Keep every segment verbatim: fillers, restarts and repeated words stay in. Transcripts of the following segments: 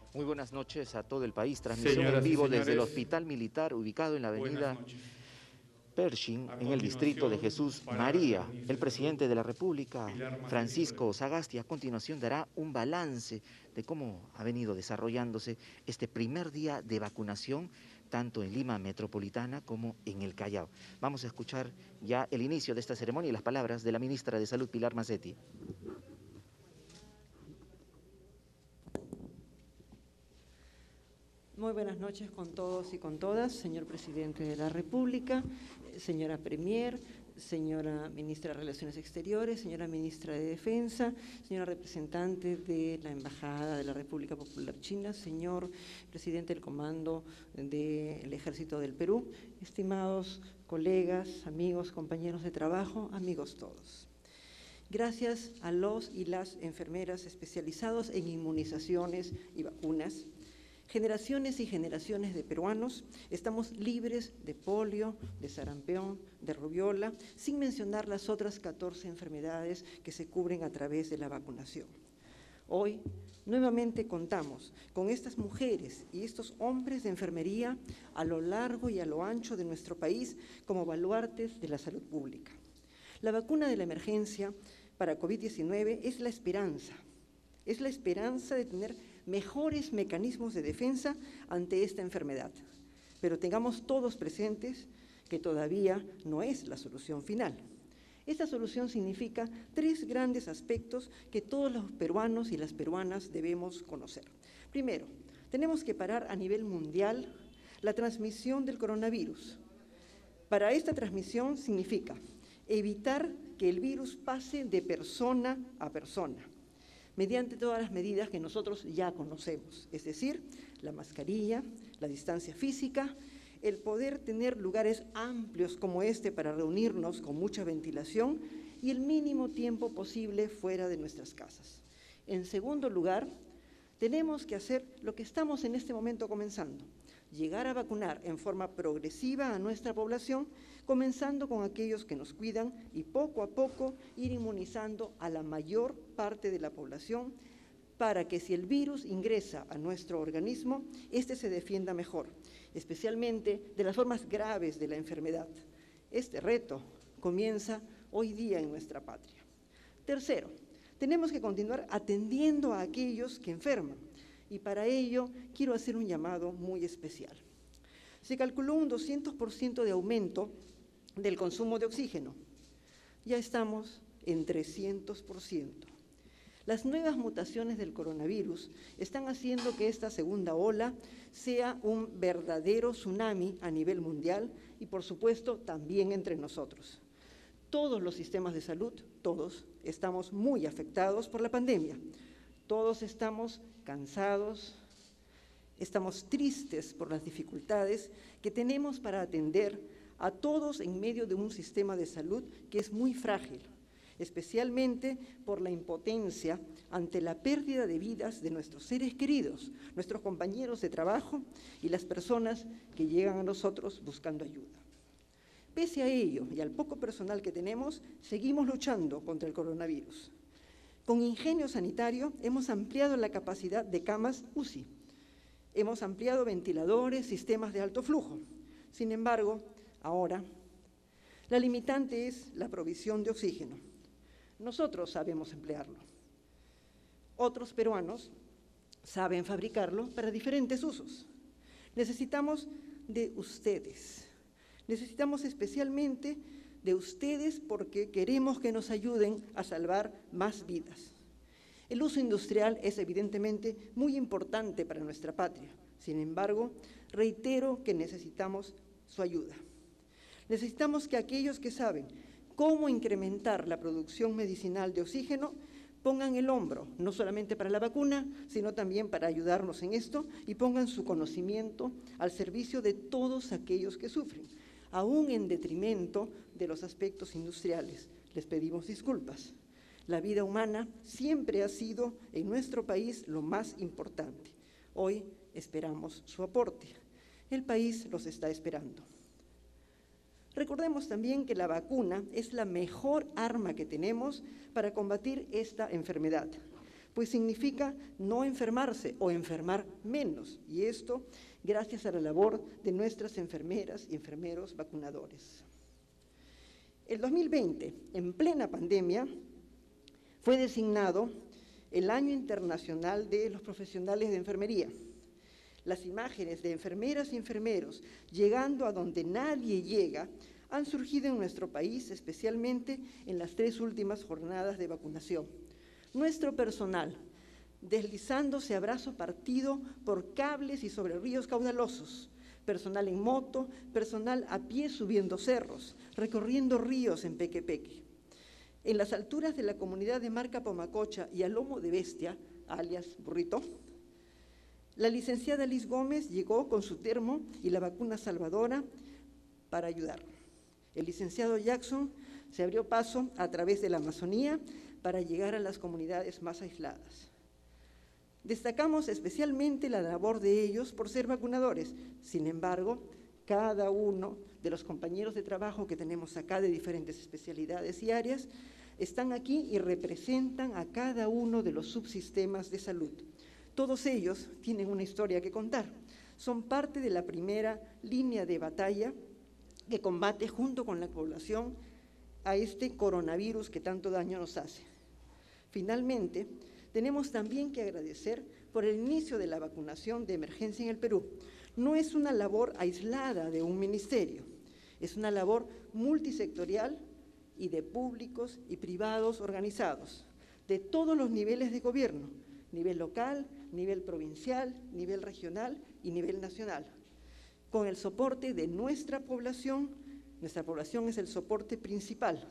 Muy buenas noches a todo el país. Transmisión Señoras en y vivo desde el señores, Hospital Militar ubicado en la avenida buenas noches. Pershing, A en el distrito de continuación, Jesús palabra de la María. ministra El de presidente Salud, de la República, Pilar Macetti Francisco Suero. Sagasti, a continuación dará un balance de cómo ha venido desarrollándose este primer día de vacunación, tanto en Lima Metropolitana como en el Callao. Vamos a escuchar ya el inicio de esta ceremonia y las palabras de la ministra de Salud, Pilar Macetti. Muy buenas noches con todos y con todas, señor Presidente de la República, señora Premier, señora Ministra de Relaciones Exteriores, señora Ministra de Defensa, señora representante de la Embajada de la República Popular China, señor Presidente del Comando del Ejército del Perú, estimados colegas, amigos, compañeros de trabajo, amigos todos. Gracias a los y las enfermeras especializados en inmunizaciones y vacunas, generaciones y generaciones de peruanos estamos libres de polio, de sarampión, de rubiola, sin mencionar las otras catorce enfermedades que se cubren a través de la vacunación. Hoy, nuevamente contamos con estas mujeres y estos hombres de enfermería a lo largo y a lo ancho de nuestro país como baluartes de la salud pública. La vacuna de la emergencia para COVID diecinueve es la esperanza, es la esperanza de tener mejores mecanismos de defensa ante esta enfermedad. Pero tengamos todos presentes que todavía no es la solución final. Esta solución significa tres grandes aspectos que todos los peruanos y las peruanas debemos conocer. Primero, tenemos que parar a nivel mundial la transmisión del coronavirus. Para esta transmisión significa evitar que el virus pase de persona a persona, mediante todas las medidas que nosotros ya conocemos, es decir, la mascarilla, la distancia física, el poder tener lugares amplios como este para reunirnos con mucha ventilación y el mínimo tiempo posible fuera de nuestras casas. En segundo lugar, tenemos que hacer lo que estamos en este momento comenzando, llegar a vacunar en forma progresiva a nuestra población, comenzando con aquellos que nos cuidan y poco a poco ir inmunizando a la mayor parte de la población para que si el virus ingresa a nuestro organismo, éste se defienda mejor, especialmente de las formas graves de la enfermedad. Este reto comienza hoy día en nuestra patria. Tercero, tenemos que continuar atendiendo a aquellos que enferman y para ello quiero hacer un llamado muy especial. Se calculó un doscientos por ciento de aumento del consumo de oxígeno. Ya estamos en trescientos por ciento. Las nuevas mutaciones del coronavirus están haciendo que esta segunda ola sea un verdadero tsunami a nivel mundial y, por supuesto, también entre nosotros. Todos los sistemas de salud, todos, estamos muy afectados por la pandemia. Todos estamos cansados, estamos tristes por las dificultades que tenemos para atender a todos en medio de un sistema de salud que es muy frágil, especialmente por la impotencia ante la pérdida de vidas de nuestros seres queridos, nuestros compañeros de trabajo y las personas que llegan a nosotros buscando ayuda. Pese a ello y al poco personal que tenemos, seguimos luchando contra el coronavirus. Con ingenio sanitario hemos ampliado la capacidad de camas U C I, hemos ampliado ventiladores, sistemas de alto flujo. Sin embargo, ahora, la limitante es la provisión de oxígeno. Nosotros sabemos emplearlo. Otros peruanos saben fabricarlo para diferentes usos. Necesitamos de ustedes. Necesitamos especialmente de ustedes porque queremos que nos ayuden a salvar más vidas. El uso industrial es evidentemente muy importante para nuestra patria. Sin embargo, reitero que necesitamos su ayuda. Necesitamos que aquellos que saben cómo incrementar la producción medicinal de oxígeno pongan el hombro, no solamente para la vacuna, sino también para ayudarnos en esto y pongan su conocimiento al servicio de todos aquellos que sufren, aún en detrimento de los aspectos industriales. Les pedimos disculpas. La vida humana siempre ha sido en nuestro país lo más importante. Hoy esperamos su aporte. El país los está esperando. Recordemos también que la vacuna es la mejor arma que tenemos para combatir esta enfermedad, pues significa no enfermarse o enfermar menos, y esto gracias a la labor de nuestras enfermeras y enfermeros vacunadores. El dos mil veinte, en plena pandemia, fue designado el Año Internacional de los Profesionales de Enfermería. Las imágenes de enfermeras y enfermeros llegando a donde nadie llega han surgido en nuestro país, especialmente en las tres últimas jornadas de vacunación. Nuestro personal, deslizándose a brazo partido por cables y sobre ríos caudalosos, personal en moto, personal a pie subiendo cerros, recorriendo ríos en Pequepeque. En las alturas de la comunidad de Marca Pomacocha y a lomo de bestia, alias burrito, la licenciada Liz Gómez llegó con su termo y la vacuna salvadora para ayudar. El licenciado Jackson se abrió paso a través de la Amazonía para llegar a las comunidades más aisladas. Destacamos especialmente la labor de ellos por ser vacunadores. Sin embargo, cada uno de los compañeros de trabajo que tenemos acá de diferentes especialidades y áreas están aquí y representan a cada uno de los subsistemas de salud. Todos ellos tienen una historia que contar. Son parte de la primera línea de batalla que combate junto con la población a este coronavirus que tanto daño nos hace. Finalmente, tenemos también que agradecer por el inicio de la vacunación de emergencia en el Perú. No es una labor aislada de un ministerio, es una labor multisectorial y de públicos y privados organizados, de todos los niveles de gobierno, nivel local, nivel provincial, nivel regional y nivel nacional, con el soporte de nuestra población. Nuestra población es el soporte principal.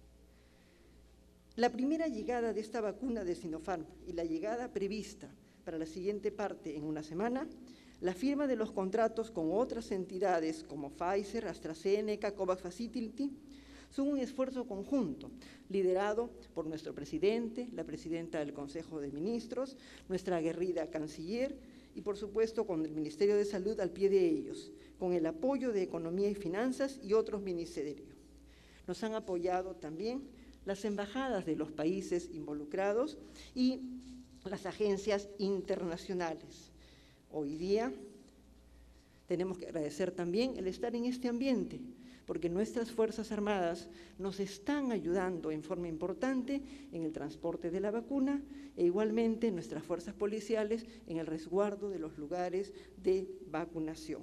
La primera llegada de esta vacuna de Sinopharm y la llegada prevista para la siguiente parte en una semana, la firma de los contratos con otras entidades como Pfizer, AstraZeneca, COVAX Facility, son un esfuerzo conjunto, liderado por nuestro presidente, la presidenta del Consejo de Ministros, nuestra aguerrida canciller y, por supuesto, con el Ministerio de Salud al pie de ellos, con el apoyo de Economía y Finanzas y otros ministerios. Nos han apoyado también las embajadas de los países involucrados y las agencias internacionales. Hoy día tenemos que agradecer también el estar en este ambiente, porque nuestras Fuerzas Armadas nos están ayudando en forma importante en el transporte de la vacuna e igualmente nuestras fuerzas policiales en el resguardo de los lugares de vacunación.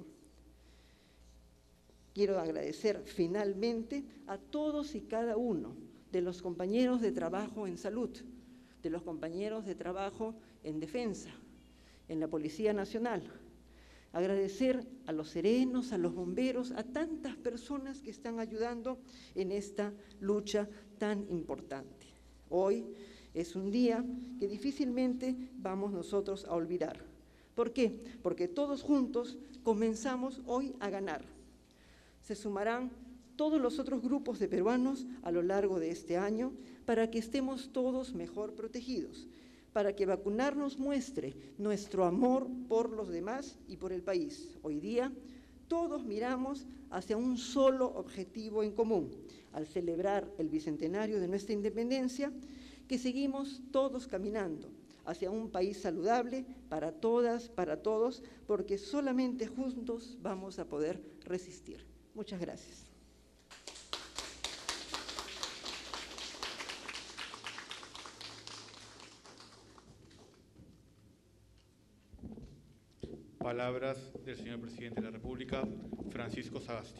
Quiero agradecer finalmente a todos y cada uno de los compañeros de trabajo en salud, de los compañeros de trabajo en defensa, en la Policía Nacional. Agradecer a los serenos, a los bomberos, a tantas personas que están ayudando en esta lucha tan importante. Hoy es un día que difícilmente vamos nosotros a olvidar. ¿Por qué? Porque todos juntos comenzamos hoy a ganar. Se sumarán todos los otros grupos de peruanos a lo largo de este año para que estemos todos mejor protegidos, para que vacunarnos muestre nuestro amor por los demás y por el país. Hoy día todos miramos hacia un solo objetivo en común, al celebrar el bicentenario de nuestra independencia, que seguimos todos caminando hacia un país saludable para todas, para todos, porque solamente juntos vamos a poder resistir. Muchas gracias. Palabras del señor Presidente de la República, Francisco Sagasti.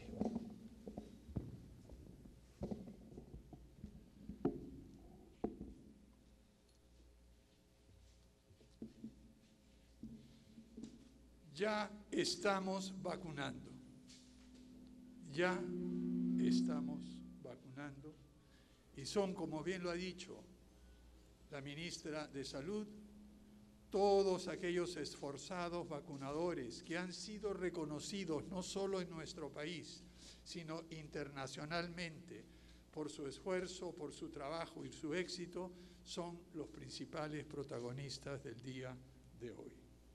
Ya estamos vacunando, ya estamos vacunando y son, como bien lo ha dicho la ministra de Salud, todos aquellos esforzados vacunadores que han sido reconocidos no solo en nuestro país, sino internacionalmente por su esfuerzo, por su trabajo y su éxito, son los principales protagonistas del día de hoy.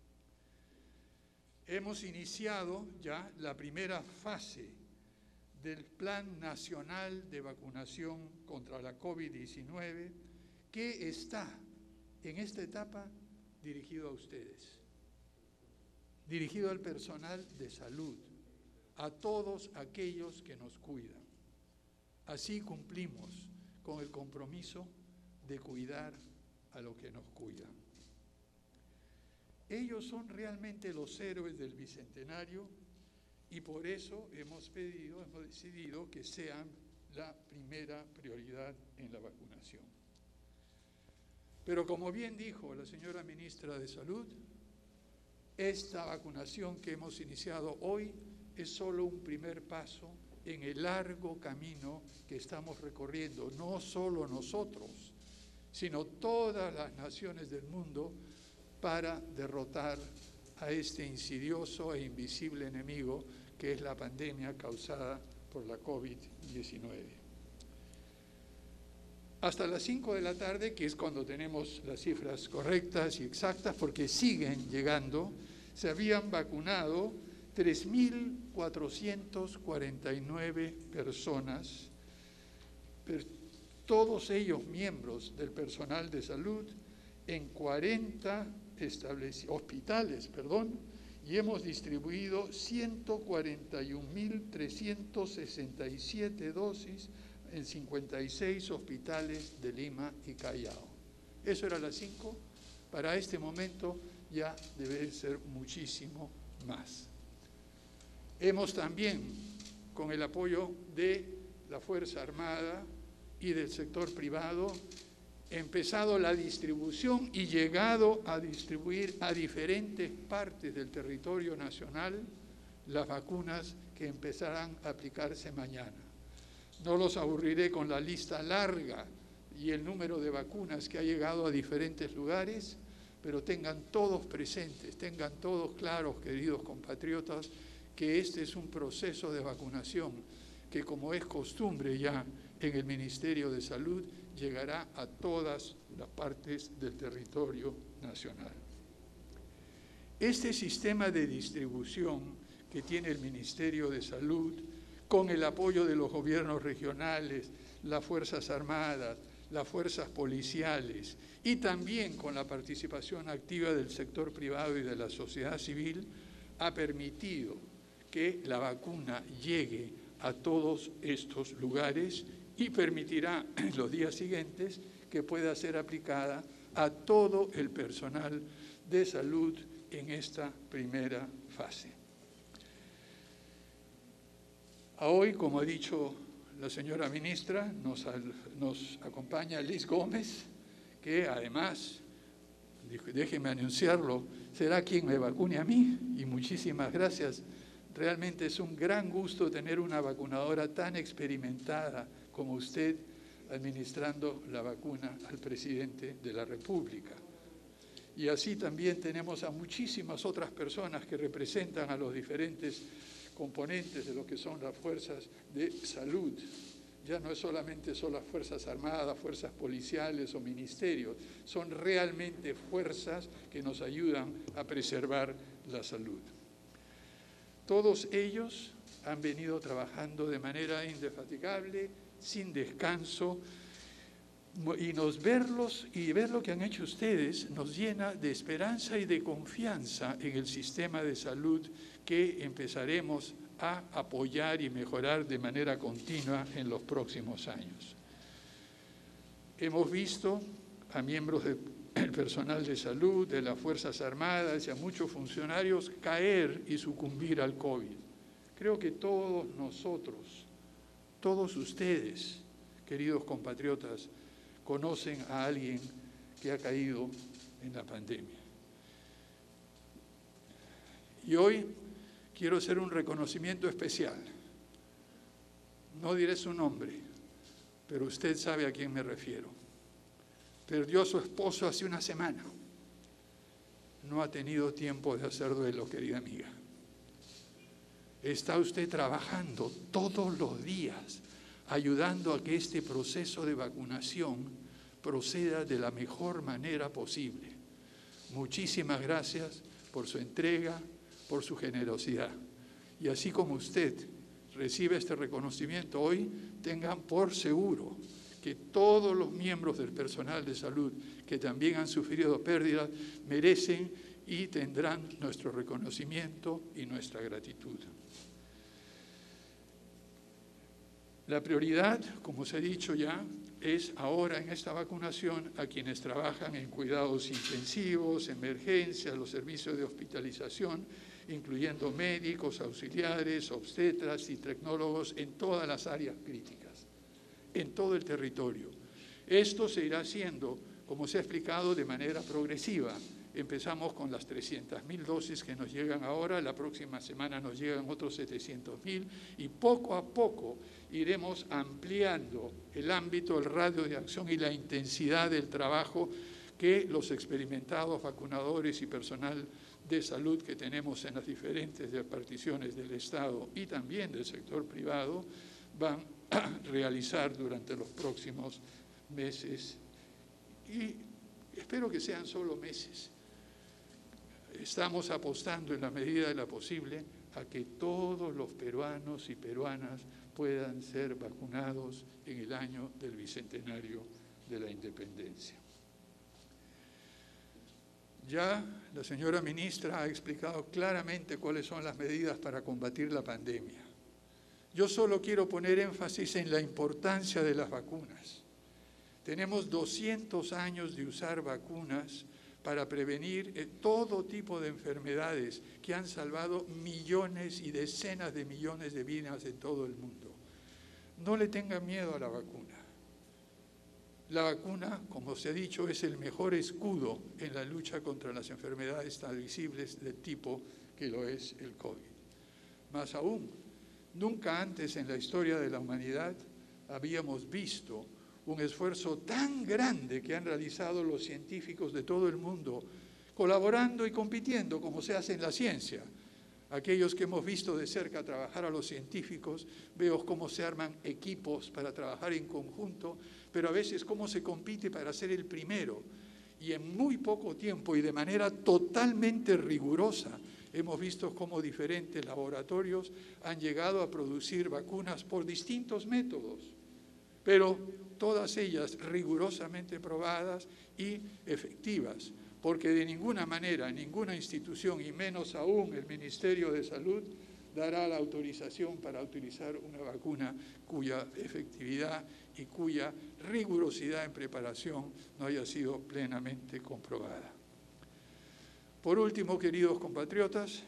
Hemos iniciado ya la primera fase del Plan Nacional de Vacunación contra la COVID diecinueve, que está en esta etapa dirigido a ustedes, dirigido al personal de salud, a todos aquellos que nos cuidan. Así cumplimos con el compromiso de cuidar a los que nos cuidan. Ellos son realmente los héroes del Bicentenario y por eso hemos pedido, hemos decidido que sean la primera prioridad en la vacunación. Pero como bien dijo la señora ministra de Salud, esta vacunación que hemos iniciado hoy es solo un primer paso en el largo camino que estamos recorriendo, no solo nosotros, sino todas las naciones del mundo, para derrotar a este insidioso e invisible enemigo que es la pandemia causada por la COVID diecinueve. Hasta las cinco de la tarde, que es cuando tenemos las cifras correctas y exactas, porque siguen llegando, se habían vacunado tres mil cuatrocientas cuarenta y nueve personas, todos ellos miembros del personal de salud, en cuarenta hospitales, perdón, y hemos distribuido ciento cuarenta y un mil trescientas sesenta y siete dosis en cincuenta y seis hospitales de Lima y Callao. Eso era las cinco, para este momento ya debe ser muchísimo más. Hemos también, con el apoyo de la Fuerza Armada y del sector privado, empezado la distribución y llegado a distribuir a diferentes partes del territorio nacional las vacunas que empezarán a aplicarse mañana. No los aburriré con la lista larga y el número de vacunas que ha llegado a diferentes lugares, pero tengan todos presentes, tengan todos claros, queridos compatriotas, que este es un proceso de vacunación que, como es costumbre ya en el Ministerio de Salud, llegará a todas las partes del territorio nacional. Este sistema de distribución que tiene el Ministerio de Salud, con el apoyo de los gobiernos regionales, las Fuerzas Armadas, las fuerzas policiales y también con la participación activa del sector privado y de la sociedad civil, ha permitido que la vacuna llegue a todos estos lugares y permitirá en los días siguientes que pueda ser aplicada a todo el personal de salud en esta primera fase. Hoy, como ha dicho la señora ministra, nos, nos acompaña Liz Gómez, que además, déjeme anunciarlo, será quien me vacune a mí, y muchísimas gracias. Realmente es un gran gusto tener una vacunadora tan experimentada como usted administrando la vacuna al presidente de la República. Y así también tenemos a muchísimas otras personas que representan a los diferentes componentes de lo que son las fuerzas de salud. Ya no es solamente son las Fuerzas Armadas, fuerzas policiales o ministerios, son realmente fuerzas que nos ayudan a preservar la salud. Todos ellos han venido trabajando de manera indefatigable, sin descanso, y nos verlos y ver lo que han hecho ustedes nos llena de esperanza y de confianza en el sistema de salud que empezaremos a apoyar y mejorar de manera continua en los próximos años. Hemos visto a miembros del personal de salud, de las Fuerzas Armadas y a muchos funcionarios caer y sucumbir al COVID. Creo que todos nosotros, todos ustedes, queridos compatriotas, conocen a alguien que ha caído en la pandemia. Y hoy quiero hacer un reconocimiento especial. No diré su nombre, pero usted sabe a quién me refiero. Perdió a su esposo hace una semana. No ha tenido tiempo de hacer duelo, querida amiga. Está usted trabajando todos los días, ayudando a que este proceso de vacunación proceda de la mejor manera posible. Muchísimas gracias por su entrega, por su generosidad. Y así como usted recibe este reconocimiento hoy, tengan por seguro que todos los miembros del personal de salud que también han sufrido pérdidas merecen y tendrán nuestro reconocimiento y nuestra gratitud. La prioridad, como se ha dicho ya, es ahora en esta vacunación a quienes trabajan en cuidados intensivos, emergencias, los servicios de hospitalización, incluyendo médicos, auxiliares, obstetras y tecnólogos en todas las áreas críticas, en todo el territorio. Esto se irá haciendo, como se ha explicado, de manera progresiva. Empezamos con las trescientas mil dosis que nos llegan ahora, la próxima semana nos llegan otros setecientos mil y poco a poco iremos ampliando el ámbito, el radio de acción y la intensidad del trabajo que los experimentados vacunadores y personal de salud que tenemos en las diferentes reparticiones del Estado y también del sector privado van a realizar durante los próximos meses. Y espero que sean solo meses. Estamos apostando en la medida de lo posible a que todos los peruanos y peruanas puedan ser vacunados en el año del Bicentenario de la Independencia. Ya la señora ministra ha explicado claramente cuáles son las medidas para combatir la pandemia. Yo solo quiero poner énfasis en la importancia de las vacunas. Tenemos doscientos años de usar vacunas para prevenir todo tipo de enfermedades que han salvado millones y decenas de millones de vidas en todo el mundo. No le tengan miedo a la vacuna. La vacuna, como se ha dicho, es el mejor escudo en la lucha contra las enfermedades transmisibles del tipo que lo es el COVID. Más aún, nunca antes en la historia de la humanidad habíamos visto un esfuerzo tan grande que han realizado los científicos de todo el mundo, colaborando y compitiendo como se hace en la ciencia. Aquellos que hemos visto de cerca trabajar a los científicos, veo cómo se arman equipos para trabajar en conjunto, pero a veces cómo se compite para ser el primero. Y en muy poco tiempo y de manera totalmente rigurosa, hemos visto cómo diferentes laboratorios han llegado a producir vacunas por distintos métodos, pero todas ellas rigurosamente probadas y efectivas, porque de ninguna manera, ninguna institución, y menos aún el Ministerio de Salud, dará la autorización para utilizar una vacuna cuya efectividad y cuya rigurosidad en preparación no haya sido plenamente comprobada. Por último, queridos compatriotas,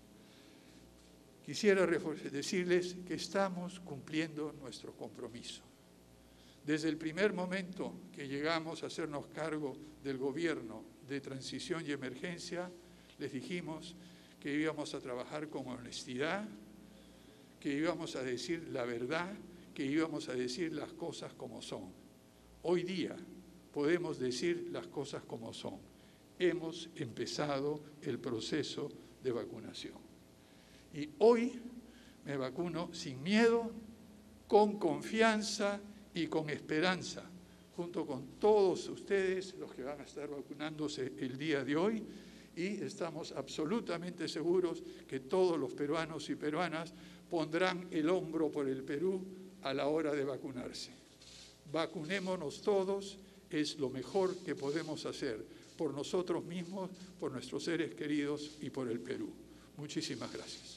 quisiera decirles que estamos cumpliendo nuestro compromiso. Desde el primer momento que llegamos a hacernos cargo del gobierno de transición y emergencia, les dijimos que íbamos a trabajar con honestidad, que íbamos a decir la verdad, que íbamos a decir las cosas como son. Hoy día podemos decir las cosas como son. Hemos empezado el proceso de vacunación. Y hoy me vacuno sin miedo, con confianza y con esperanza, junto con todos ustedes, los que van a estar vacunándose el día de hoy, y estamos absolutamente seguros que todos los peruanos y peruanas pondrán el hombro por el Perú a la hora de vacunarse. Vacunémonos todos, es lo mejor que podemos hacer por nosotros mismos, por nuestros seres queridos y por el Perú. Muchísimas gracias.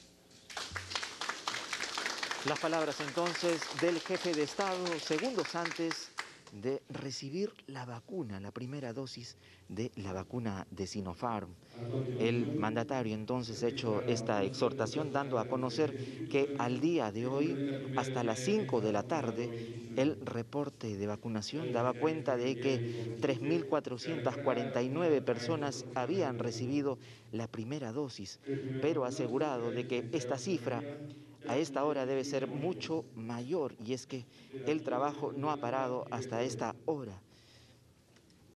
Las palabras entonces del jefe de Estado, segundos antes de recibir la vacuna, la primera dosis de la vacuna de Sinopharm. El mandatario entonces ha hecho esta exhortación dando a conocer que al día de hoy, hasta las cinco de la tarde, el reporte de vacunación daba cuenta de que tres mil cuatrocientas cuarenta y nueve personas habían recibido la primera dosis, pero ha asegurado de que esta cifra a esta hora debe ser mucho mayor, y es que el trabajo no ha parado hasta esta hora